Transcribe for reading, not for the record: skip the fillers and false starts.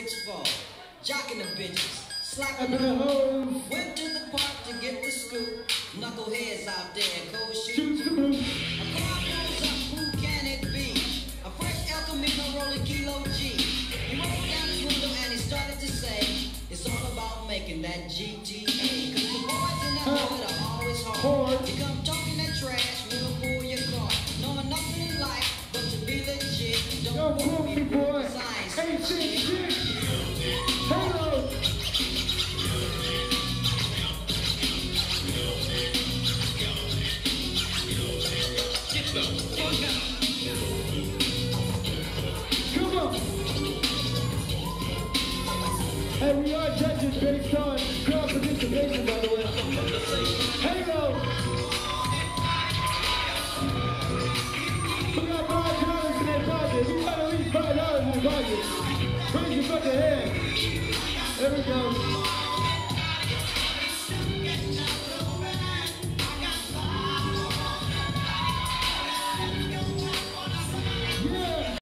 6'4", jocking the bitches, slapping the hoes. Went to the park to get the scoop. Knuckleheads out there, cold Shoot shoes. the boot. A crowd goes up, who can it be? A fresh El Camino rolling Kilo G. He rolled down his window and he started to say, it's all about making that GTA. Cause the boys in that hood are always hard. You come talking that trash, we'll pull your car. Knowing nothing in life but to be legit. Don't Yo, be boy. science. Hey, shit. Hello. Come on. Hey, we are judging based on crowd participation, by the way.